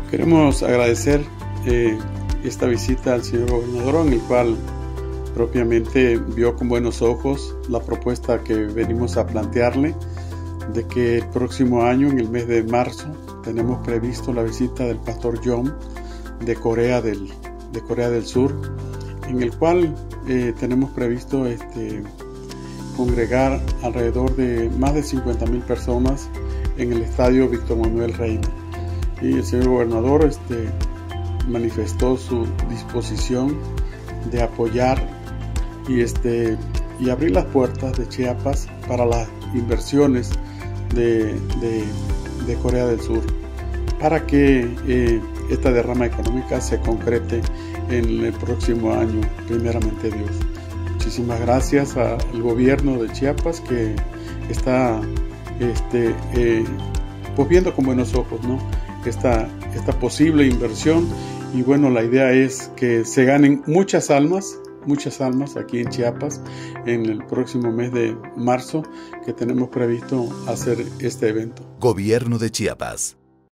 Queremos agradecer esta visita al señor gobernador, en el cual propiamente vio con buenos ojos la propuesta que venimos a plantearle, de que el próximo año, en el mes de marzo, tenemos previsto la visita del pastor John de Corea del Sur, en el cual tenemos previsto congregar alrededor de más de 50,000 personas en el estadio Víctor Manuel Reina. Y el señor gobernador manifestó su disposición de apoyar y abrir las puertas de Chiapas para las inversiones de Corea del Sur, para que esta derrama económica se concrete en el próximo año, primeramente Dios. Muchísimas gracias al gobierno de Chiapas, que está pues viendo con buenos ojos, ¿no?, esta posible inversión. Y bueno, la idea es que se ganen muchas almas aquí en Chiapas en el próximo mes de marzo, que tenemos previsto hacer este evento. Gobierno de Chiapas.